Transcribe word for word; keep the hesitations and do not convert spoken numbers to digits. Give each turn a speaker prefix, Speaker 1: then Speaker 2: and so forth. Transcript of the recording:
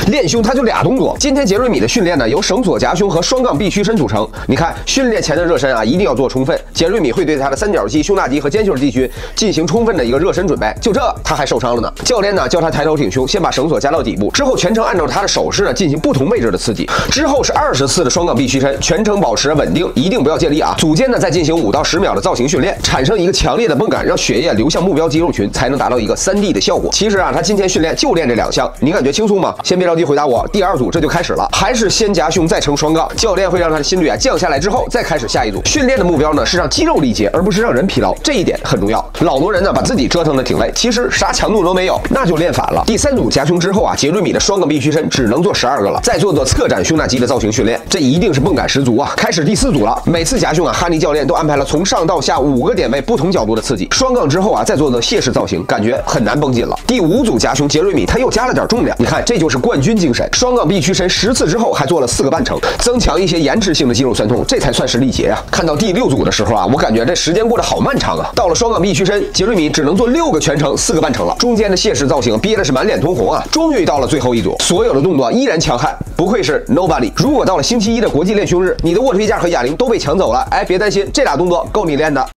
Speaker 1: 练胸它就俩动作。今天杰瑞米的训练呢，由绳索夹胸和双杠臂屈伸组成。你看，训练前的热身啊，一定要做充分。杰瑞米会对他的三角肌、胸大肌和肩袖肌群进行充分的一个热身准备。就这，他还受伤了呢。教练呢，教他抬头挺胸，先把绳索夹到底部，之后全程按照他的手势呢进行不同位置的刺激。之后是二十次的双杠臂屈伸，全程保持稳定，一定不要借力啊。组间呢再进行五到十秒的造型训练，产生一个强烈的泵感，让血液流向目标肌肉群，才能达到一个三 D 的效果。其实啊，他今天训练就练这两项，你感觉轻松吗？先别着急回答我，第二组这就开始了，还是先夹胸再撑双杠。教练会让他的心率啊降下来之后，再开始下一组。训练的目标呢是让肌肉力竭，而不是让人疲劳，这一点很重要。老多人呢把自己折腾的挺累，其实啥强度都没有，那就练反了。第三组夹胸之后啊，杰瑞米的双杠臂屈伸只能做十二个了，再做做侧展胸大肌的造型训练，这一定是泵感十足啊！开始第四组了，每次夹胸啊，哈尼教练都安排了从上到下五个点位不同角度的刺激。双杠之后啊，再做做蟹式造型，感觉很难绷紧了。第五组夹胸，杰瑞米他又加了点重量，你看这就是冠军精神。双杠臂屈伸十次之后，还做了四个半程，增强一些延迟性的肌肉酸痛，这才算是力竭啊！看到第六组的时候啊，我感觉这时间过得好漫长啊。到了双杠臂屈伸，杰瑞米只能做六个全程，四个半程了，中间的蟹式造型憋的是满脸通红啊。终于到了最后一组，所有的动作依然强悍，不愧是 nobody。如果到了星期一的国际练胸日，你的卧推架和哑铃都被抢走了，哎，别担心，这俩动作够你练的。